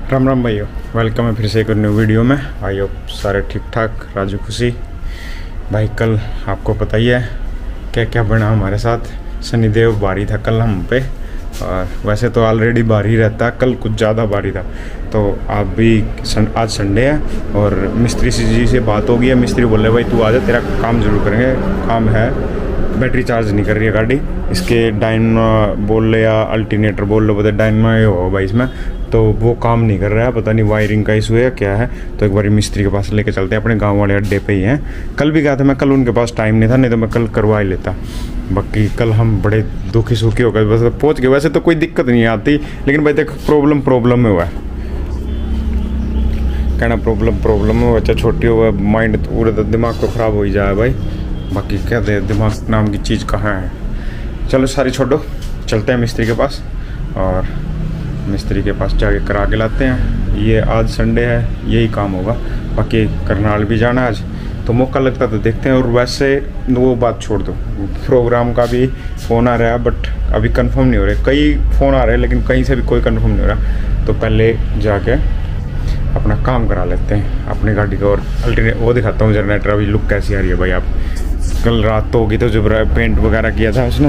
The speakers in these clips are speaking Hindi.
राम राम भाइयों, वेलकम है फिर से एक न्यू वीडियो में। आई होप सारे ठीक ठाक, राजू खुशी। भाई कल आपको पता ही है क्या क्या बना हमारे साथ। शनिदेव बारी था कल हम पे, और वैसे तो ऑलरेडी बारी रहता, कल कुछ ज़्यादा बारी था। तो आप भी आज संडे है और मिस्त्री जी से बात हो गई है। मिस्त्री बोल रहे भाई तू आ जा, तेरा काम ज़रूर करेंगे। काम है, बैटरी चार्ज नहीं कर रही है गाड़ी, इसके डायनो बोल ले या अल्टरनेटर बोल लो, पता डायनो हो भाई इसमें, तो वो काम नहीं कर रहा है। पता नहीं वायरिंग का इशू है क्या है। तो एक बार मिस्त्री के पास लेके चलते हैं, अपने गांव वाले अड्डे पे ही हैं। कल भी गया था मैं, कल उनके पास टाइम नहीं था, नहीं तो मैं कल करवा ही लेता। बाकी कल हम बड़े दुखी सुखी हो गए, बस पहुँच गए। वैसे तो कोई दिक्कत नहीं आती, लेकिन भाई देख प्रॉब्लम में हुआ है, कहना प्रॉब्लम में। बच्चा छोटी हुआ, माइंड पूरे दिमाग तो ख़राब हो ही जाए भाई। बाकी क्या दे, दिमाग नाम की चीज़ कहाँ है। चलो सारी छोड़ो, चलते हैं मिस्त्री के पास और मिस्त्री के पास जाके करा के लाते हैं। ये आज संडे है, यही काम होगा। बाकी करनाल भी जाना है आज, तो मौका लगता तो देखते हैं। और वैसे वो बात छोड़ दो, प्रोग्राम का भी फ़ोन आ रहा है, बट अभी कंफर्म नहीं हो रहे। कई फ़ोन आ रहे हैं लेकिन कहीं से भी कोई कंफर्म नहीं हो रहा। तो पहले जाके अपना काम करा लेते हैं अपनी गाड़ी का। और अल्टरनेट वो दिखाता हूँ जनरेटर अभी लुक कैसी आ रही है भाई। आप कल रात तो होगी तो जब पेंट वगैरह किया था उसने,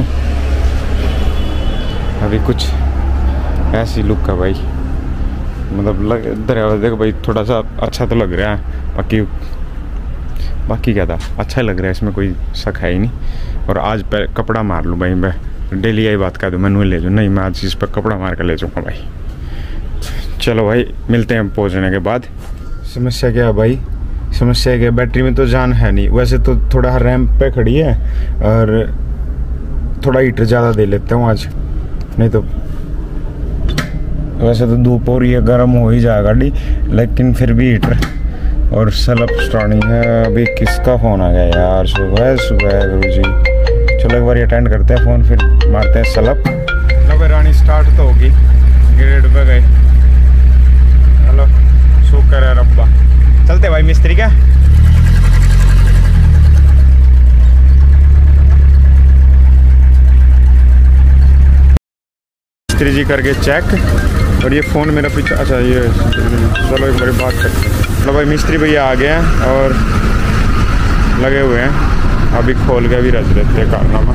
अभी कुछ ऐसी लुक है भाई। मतलब इधर देखो भाई, थोड़ा सा अच्छा तो लग रहा है। बाकी क्या था, अच्छा लग रहा है, इसमें कोई शक है ही नहीं। और आज पे कपड़ा मार लूँ भाई, मैं डेली यही बात कह दूँ, मैं ले जाऊँ नहीं, मैं आज इस पर कपड़ा मार कर ले जाऊँगा भाई। चलो भाई मिलते हैं पहुँचने के बाद। समस्या क्या है भाई, समस्या है कि बैटरी में तो जान है नहीं। वैसे तो थोड़ा रैंप पे खड़ी है और थोड़ा हीटर ज़्यादा दे लेता हूँ आज, नहीं तो वैसे तो धूप हो रही है, गर्म हो ही जाएगा गाड़ी, लेकिन फिर भी हीटर। और सलप स्टार्टिंग है। अभी किसका फ़ोन आ गया यार, सुबह गुरु जी। चलो एक बार अटेंड करते हैं फ़ोन, फिर मारते हैं सलप। लो रानी स्टार्ट तो होगी, ग्रेड पे गए। हेलो शुक्र है रब्बा। चलते भाई मिस्त्री क्या। मिस्त्री जी करके चेक। और ये फ़ोन मेरा पीछे, अच्छा ये चलो एक बार बात करते हैं। चलो भाई मिस्त्री भैया आ गए हैं और लगे हुए हैं, अभी खोल के भी रच देते हैं कारनामा।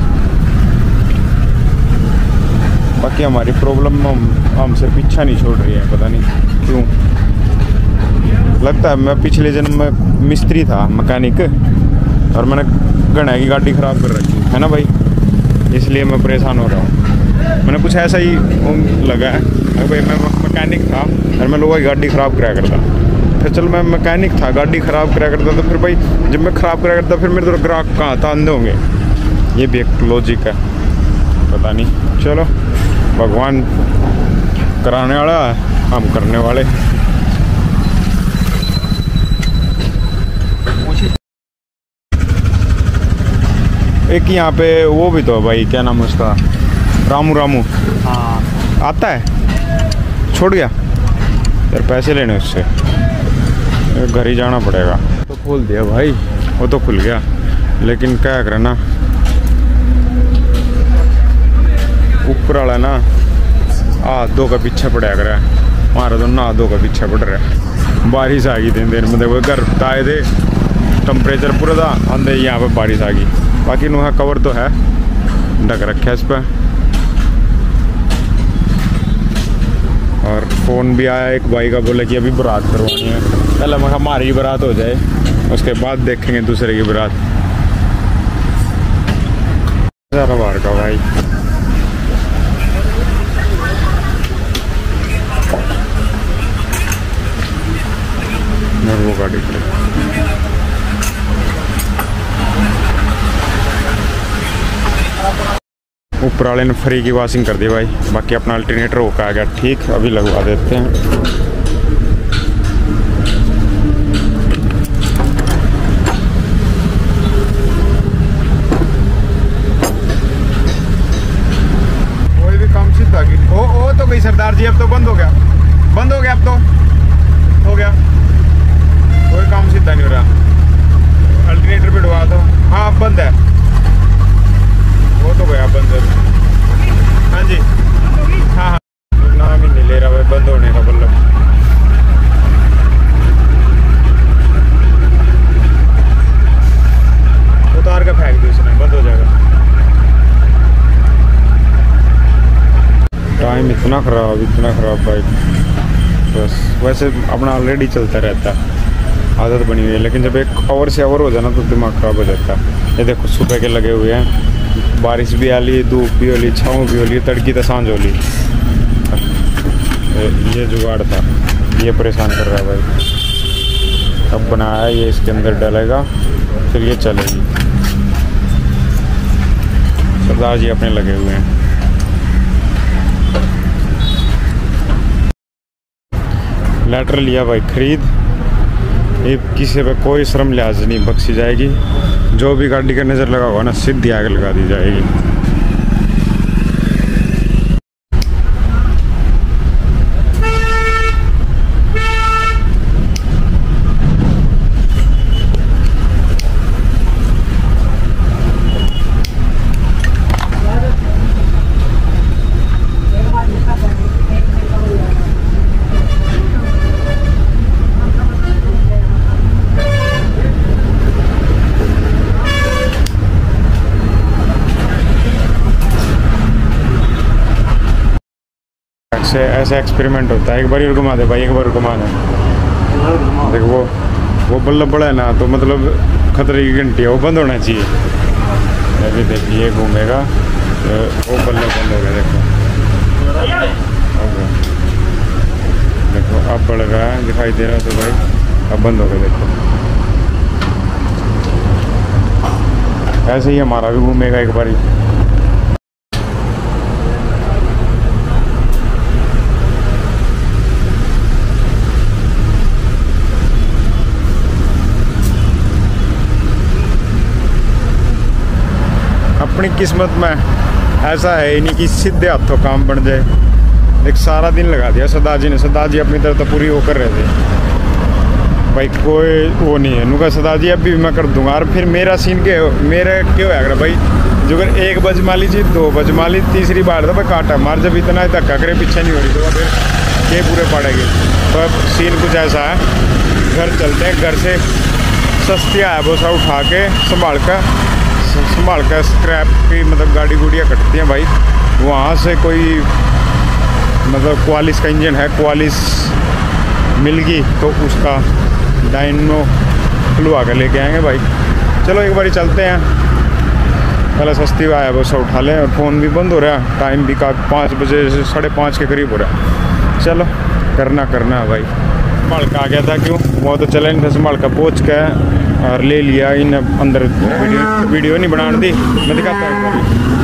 बाकी हमारी प्रॉब्लम हमसे पीछा नहीं छोड़ रही है, पता नहीं क्यों। लगता है मैं पिछले जन्म में मिस्त्री था, मैकेनिक, और मैंने गणा की गाड़ी ख़राब कर रखी है ना भाई, इसलिए मैं परेशान हो रहा हूँ। मैंने कुछ ऐसा ही लगा है भाई, मैं मैकेनिक था और मैं लोगों की गाड़ी ख़राब कराया करता। फिर चलो मैं मैकेनिक था, गाड़ी ख़राब कराया करता, तो फिर भाई जब मैं ख़राब कराया करता फिर मेरे तो ग्राहक कहाँ था, अंधे होंगे। ये भी एक लॉजिक है, पता नहीं। चलो भगवान कराने वाला है, हम करने वाले। एक यहाँ पे वो भी तो भाई, क्या नाम है उसका, रामू। हाँ आता है, छोड़ गया यार, पैसे लेने उससे, घर ही जाना पड़ेगा। तो खोल दिया भाई, वो तो खुल गया, लेकिन क्या करना, ऊपर वाला ना दो का पीछे पड़ा कर, हमारा तो ना दो का पीछे पड़ रहा है। बारिश आ गई दिन देर में, देखो घर ताए थे, टेम्परेचर पूरा था, अंदर यहाँ पे बारिश आ गई। बाकी नुहा कवर तो है, ढक रखा है इस पर। और फ़ोन भी आया एक भाई का, बोला कि अभी बारात करवानी है। पहले मैं हमारी बारात हो जाए, उसके बाद देखेंगे दूसरे की बारात। ज़रा बाहर का भाई, वो गाड़ी ऊपर वाले ने फ्री की वॉशिंग कर दी भाई। बाकी अपना अल्टरनेटर होकर आ गया ठीक, अभी लगवा देते हैं। कोई भी काम सीधा की ओ तो गई सरदार जी, अब तो बंद हो गया, अब तो हो गया। कोई काम सीधा नहीं हो रहा, अल्टरनेटर पे डुबा दो। हाँ बंद है, वो तो गया बंद। हाँ जी, हाँ नाम ही नहीं ले रहा भाई बंद होने का, मतलब इतना ख़राब बाइक। बस वैसे अपना ऑलरेडी चलता रहता है, आदत बनी हुई है, लेकिन जब एक ओवर से ओवर हो जाए ना तो दिमाग ख़राब हो जाता है। ये देखो सुबह के लगे हुए हैं, बारिश भी आ ली, धूप भी हो ली, छाँव भी हो ली, तड़की तो सांझ हो ली। ये जुगाड़ था, ये परेशान कर रहा है भाई। अब बनाया ये, इसके अंदर डालेगा फिर ये चलेगी। सरदार जी अपने लगे हुए हैं। लेटर लिया भाई खरीद, ये किसी पे कोई श्रम लिहाज नहीं बख्शी जाएगी। जो भी गाड़ी का नज़र लगा होगा ना सीधी आग लगा दी जाएगी। ऐसा एक्सपेरिमेंट होता है। एक बार घुमा दे भाई, एक बार घुमा दे। देखो वो बल्ब बड़ा है ना, तो मतलब खतरे की घंटी है, वो बंद होना चाहिए। अभी देखिए घूमेगा तो वो बल्ब बंद हो गया। देखो अब बढ़ रहा है, दिखाई दे रहा है तो भाई अब बंद हो गया। देखो ऐसे ही हमारा भी घूमेगा एक बारी। अपनी किस्मत में ऐसा है ही नहीं कि सीधे हाथों काम बन जाए। एक सारा दिन लगा दिया सरदार जी ने। सरदार जी अपनी तरफ तो पूरी वो कर रहे थे भाई, कोई वो नहीं है। नुका सरदार जी अभी भी मैं कर दूंगा। और फिर मेरा सीन मेरा क्यों है भाई, जो अगर 1 बज मान लीजिए, 2 बज मान लीजिए, तीसरी बार तो भाई काटा मार। जब इतना धक्का करे पीछे नहीं हो रही तो फिर ये पूरे पड़ेगी। तो अब सीन कुछ ऐसा है, घर चलते हैं, घर से सस्ती है वो सब उठा के संभाल कर स्क्रैप की मतलब गाड़ी गुड़ियाँ कटती हैं भाई। वहाँ से कोई मतलब क्वालिस का इंजन है, क्वालिस मिल गई तो उसका डायनो खुलवा कर लेके आएंगे भाई। चलो एक बारी चलते हैं, पहले सस्ती आया वो सब उठा लें। और फ़ोन भी बंद हो रहा है, टाइम भी का 5 बजे से 5:30 के करीब हो रहा है। चलो करना है भाई। संभाल का आ गया था, क्यों वो तो चला नहीं था। संभाल का पहुँच के और ले लिया इन अंदर। वीडियो नहीं बनाने दी, मैं दिखाता हूँ।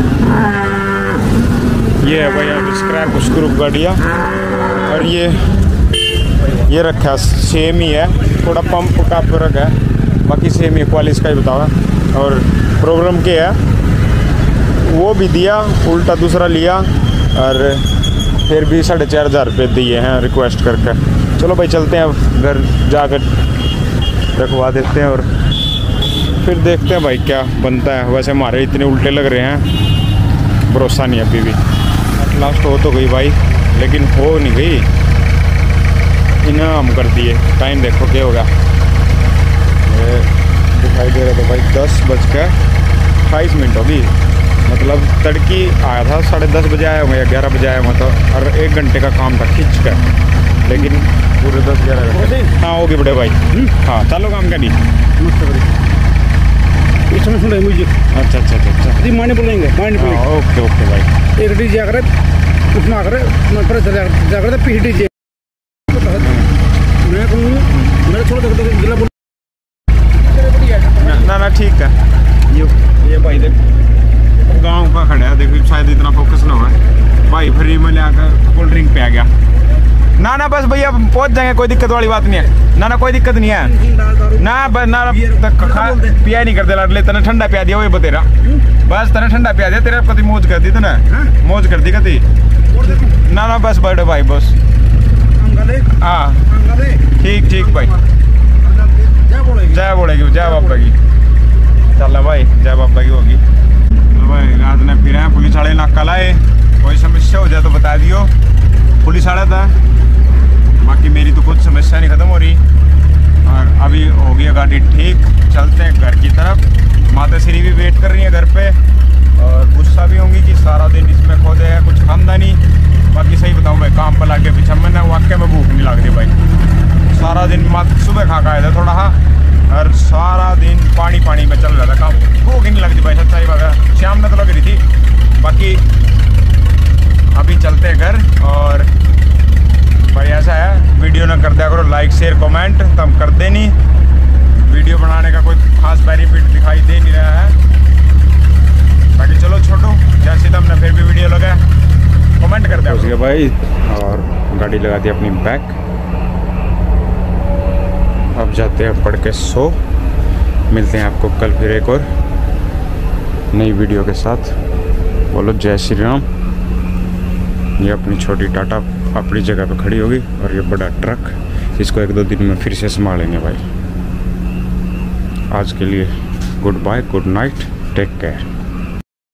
ये है भाई अब स्क्रैप स्क्रू गाड़ियाँ। और ये रखा सेम ही है, थोड़ा पंप का फर्क है, बाकी सेम ही क्वालिस का ही बतावा। और प्रॉब्लम क्या है, वो भी दिया उल्टा दूसरा लिया और फिर भी 4,500 रुपये दिए हैं रिक्वेस्ट करके। चलो भाई चलते हैं, अब घर जाकर रखवा देते हैं और फिर देखते हैं भाई क्या बनता है। वैसे हमारे इतने उल्टे लग रहे हैं, भरोसा नहीं अभी भी। एट लास्ट हो तो गई भाई, लेकिन हो नहीं गई, इन्हें हम कर दिए। टाइम देखो क्या होगा, दिखाई दे रहा था भाई 10:28 होगी। मतलब तड़की आया था, 10:30 बजे आया हुआ या 11 बजे आया हुआ था। और 1 घंटे का काम था खींच कर, लेकिन पूरे 10-11 घंटे। हाँ होगी बड़े भाई। हाँ चलो काम का नहीं इसमें सुन रहे मुझे। अच्छा जी माने बोलेंगे ओके भाई। एक डी जाकर उसमें आकर मैं पर जाकर पीडी जे मैं कहूँ मेरे छोड़ दो गिला बोल ना ठीक है। ये भाई देख गांव का खड़ा है, देखो शायद इतना फोकस ना हुआ भाई। फ्री में ले आकर कोल्ड ड्रिंक पे आ गया। ना बस भैया पहुंच जाएंगे, कोई दिक्कत वाली बात नहीं है। ना कोई दिक्कत नहीं है। ना बस ना पिया नहीं करते लाडले, तने ठंडा पिया दिया वही बतेरा। बस तने ठंडा पिया दिया, तेरे कभी मौज कर दी तूने, मौज कर दी कभी। ना बस बड़े भाई बस। हाँ ठीक भाई। जय बोलेगी, जय बाबा की। चल भाई जय बाबा की होगी। तो भाई रात ने फिर हैं, पुलिस वाले नाका लाए। कोई समस्या हो जाए तो बता दियो, पुलिस वाला था। बाकी मेरी तो कुछ समस्या नहीं ख़त्म हो रही। और अभी हो गई गाड़ी ठीक, चलते हैं घर की तरफ। माता श्री भी वेट कर रही है घर पे। और गुस्सा भी होंगी कि सारा दिन इसमें खोदे है, कुछ खामदा नहीं। बाकी सही बताऊँ भाई, काम पर लाके पीछे मैंने वाकई में भूख नहीं लगती भाई। सारा दिन मत सुबह खा के आया था थोड़ा हाँ, और सारा दिन पानी पानी में चल रहा था काम, भूख ही नहीं लगती भाई, सच्चाई बात है। शाम में तो लग रही थी। बाकी अभी चलते हैं घर। और भाई ऐसा है, वीडियो ना कर दिया करो लाइक शेयर कमेंट, तो हम कर दे नहीं। वीडियो बनाने का कोई खास बेनिफिट दिखाई दे नहीं रहा है। बाकी चलो छोटू, जैसे तुमने फिर भी वीडियो लगा कमेंट कर दिया भाई। और गाड़ी लगा दी अपनी बैक। अब जाते हैं पढ़ के सो। मिलते हैं आपको कल फिर एक और नई वीडियो के साथ। बोलो जय श्री राम। ये अपनी छोटी टाटा अपनी जगह पे खड़ी होगी और ये बड़ा ट्रक, इसको 1-2 दिन में फिर से संभालेंगे भाई। आज के लिए goodbye, good night, take care.